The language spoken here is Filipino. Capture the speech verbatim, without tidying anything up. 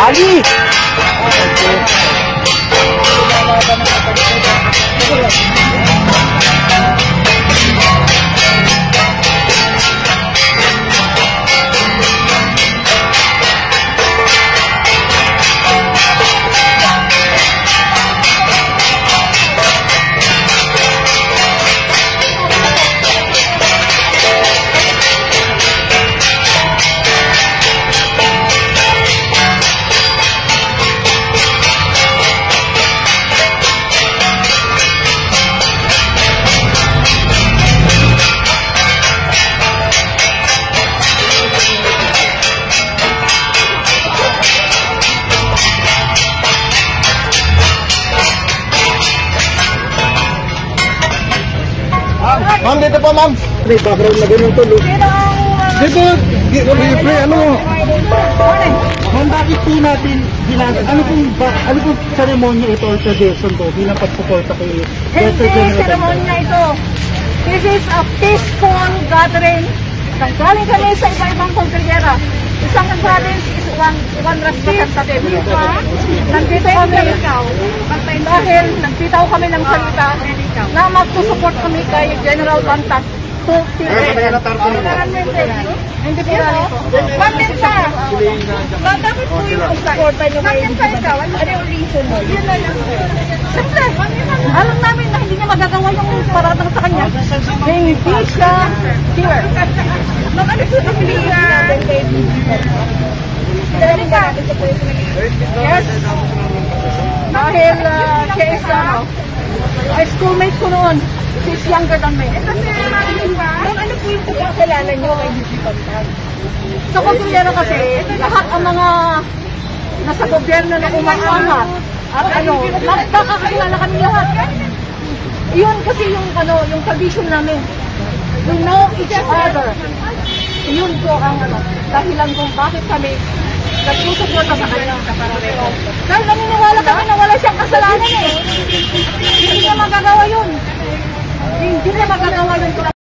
Ali! Ma'am, dito po ma'am. May background na ganun to. Dito, pre, ano? Ma'am, bakit po natin ginagawa? Ano pong, ano pong seremonya ito or tradition to bilang pagsuporta kay Hindi, seremonya ito. This is a peaceful gathering. Nanggaling kami sa iba-ibang kongregera. Isang gathering is one, one representative. Nandito kami dahil nagsitaw kami ng salita na magsusupport kami kay General Bantat. Hindi po rally po. Pamenta! Bakit po yung support nyo kay Bantat? Ano yung reason mo? Yun na lang. Siyempre, alam namin na hindi niya magagawa yung paratang sa kanya. Hindi siya here. Ano po yung clear? Yes. Dahil uh, siya is ano, a schoolmate ko noon. She's younger than me. Ano po yung pagkakilala nyo kay D G Bantat? Sa Cordillera kasi, lahat ang mga nasa gobyerno na umaangat at ano, magkakakilala kami lahat. Yun kasi yung ano, yung tradition namin. We know each other. Yun po ang ano, dahilan kung bakit kami nagsusuporta sa kanya. Dahil naniniwala kami na wala siyang kasalanan eh. Hindi niya magagawa yun. Hindi niya magagawa yun.